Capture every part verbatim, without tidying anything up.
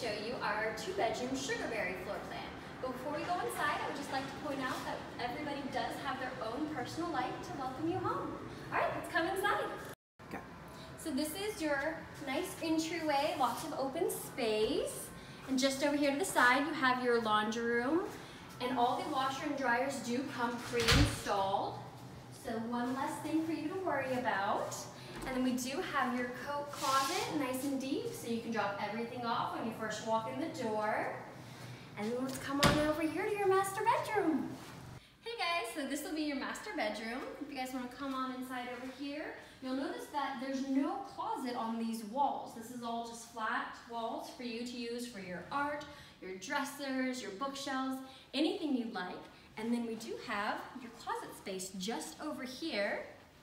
show you our two-bedroom Sugarberry floor plan. But before we go inside, I would just like to point out that everybody does have their own personal light to welcome you home. All right, let's come inside. Okay. So this is your nice entryway, lots of open space. And just over here to the side, you have your laundry room. And all the washer and dryers do come pre-installed. So one less thing for you to worry about. And then we do have your coat closet, nice and deep, so you can drop everything off when you first walk in the door. And then let's come on over here to your master bedroom. Hey guys, so this will be your master bedroom. If you guys want to come on inside over here, you'll notice that there's no closet on these walls. This is all just flat walls for you to use for your art, your dressers, your bookshelves, anything you'd like. And then we do have your closet space just over here.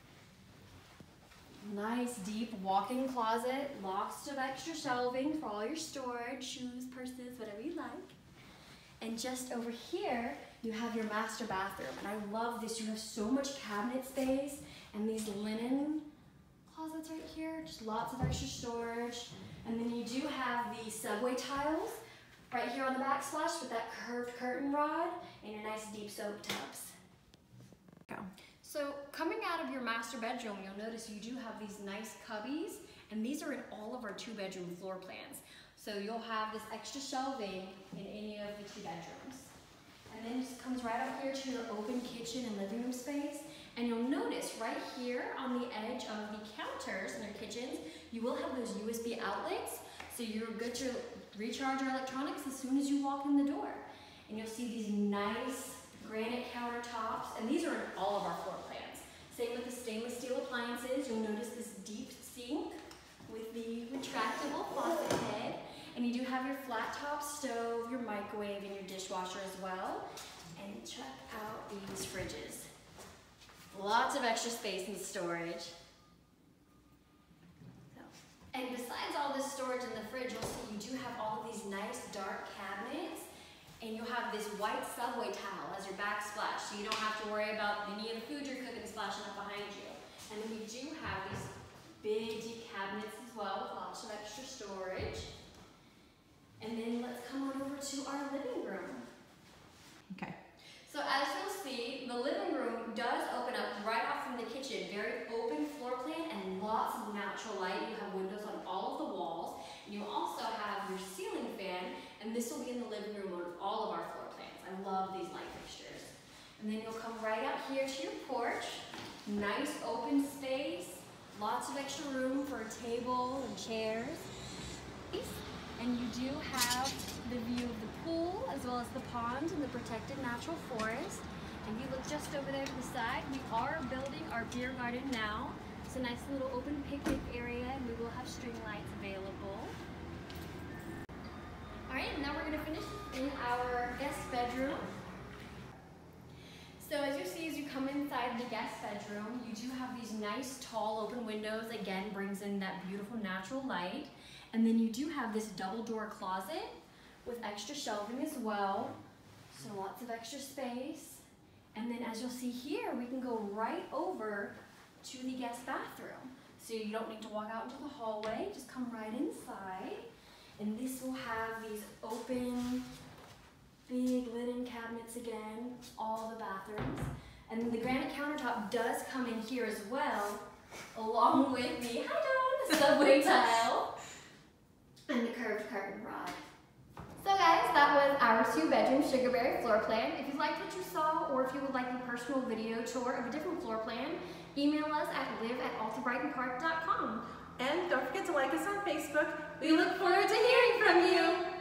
Nice deep walk-in closet, lots of extra shelving for all your storage, shoes, purses, whatever you like. And just over here, you have your master bathroom. And I love this, you have so much cabinet space and these linen closets right here, just lots of extra storage. And then you do have the subway tiles right here on the backsplash with that curved curtain rod and your nice deep soap tubs. Go. So coming out of your master bedroom, you'll notice you do have these nice cubbies, and these are in all of our two bedroom floor plans. So you'll have this extra shelving in any of the two bedrooms. And then it just comes right up here to your open kitchen and living room space. And you'll notice right here on the edge of the counters in your kitchens, you will have those U S B outlets. So you're good to recharge your electronics as soon as you walk in the door. And you'll see these nice granite countertops, and these are in all of our floor plans. Same with the stainless steel appliances. You'll notice this deep sink with the retractable faucet head. And you do have your flat top stove, your microwave, and your dishwasher as well. And check out these fridges. Lots of extra space and storage. So, and besides all this storage in the fridge, you'll see you do have all of these nice dark cabinets. And you'll have this white subway towel as your backsplash, so you don't have to worry about any of the food you're cooking splashing up behind you. And then we do have these big deep cabinets as well with lots of extra storage. And then let's come on over to our living room. Okay. So as you'll see, the living room does open up right off from the kitchen. Very open floor plan and lots of natural light. You have windows on all of the walls. And you also have your ceiling fan, and this will be in the living room of all of our floor plans. I love these light fixtures. And then you'll come right out here to your porch. Nice open space, lots of extra room for a table and chairs. And you do have the view of the pool as well as the pond and the protected natural forest. And if you look just over there to the side, we are building our beer garden now. It's a nice little open picnic area, and we will have string lights available. All right, now we're gonna finish in our guest bedroom. So as you see, as you come inside the guest bedroom, you do have these nice tall open windows. Again, brings in that beautiful natural light. And then you do have this double door closet with extra shelving as well. So lots of extra space. And then as you'll see here, we can go right over to the guest bathroom. So you don't need to walk out into the hallway, just come right inside. And this will have these open, big linen cabinets again, all the bathrooms. And the granite countertop does come in here as well, along with the, hi Dawn, the subway tile and the curved curtain rod. So guys, that was our two bedroom Sugarberry floor plan. If you liked what you saw, or if you would like a personal video tour of a different floor plan, email us at live at alta brighton park dot com. And don't forget to like us on Facebook. We look forward to hearing from you.